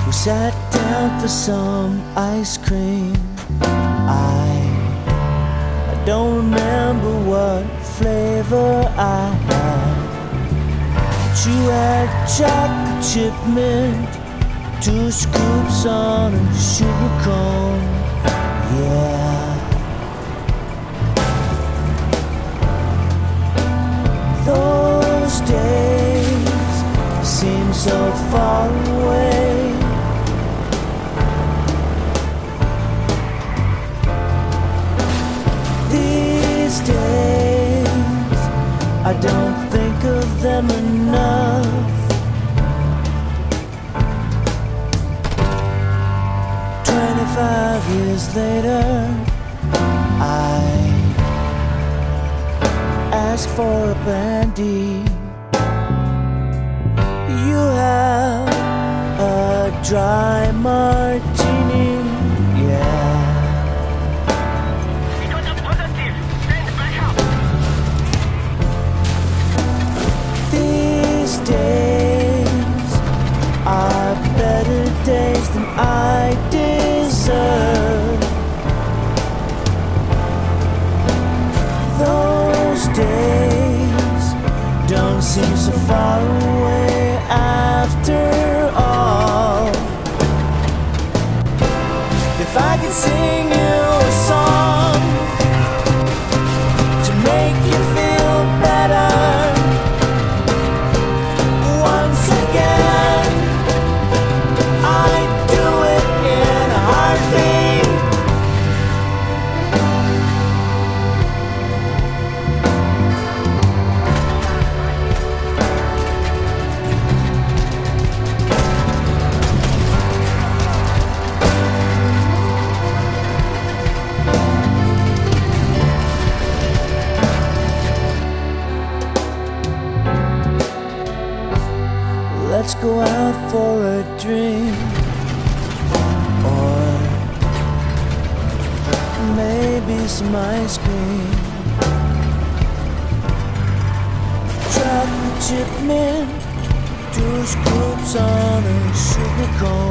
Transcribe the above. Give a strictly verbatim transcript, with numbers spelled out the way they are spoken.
We sat down for some ice cream. I, I don't remember what flavor I had. But you had chocolate chip mint, two scoops on a sugar cone. Yeah. Those days seem so far away. These days I don't think of them enough. Twenty-five years later, I ask for a brandy. You have a dry martini. Yeah. These days are better days than I deserve. Those days don't seem so far away after all. If I could sing you a song to make you feel better once again, I'd do it in a heartbeat. Let's go out for a drink, or maybe some ice cream. Chocolate chip mint, two scoops on a sugar cone.